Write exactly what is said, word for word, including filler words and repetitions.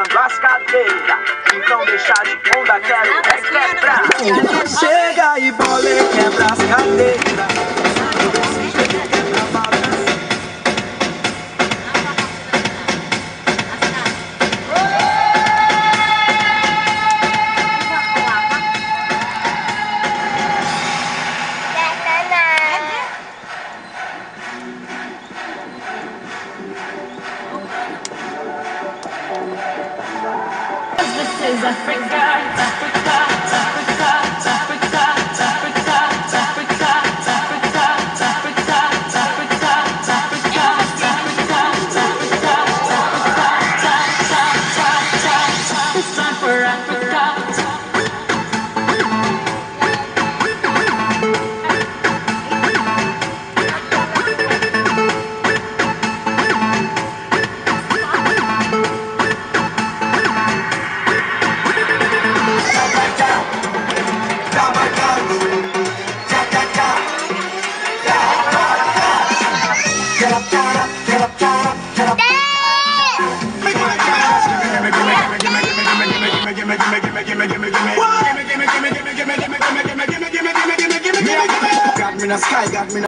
quebrando as cadeiras. Então deixa de onda, quero é quebrar. Chega e bola e quebra as cadeiras. This is Africa, Africa, Africa, Africa, Africa, Africa, Africa, Africa, Africa, Africa, it's time for Africa. Got me in the sky, got me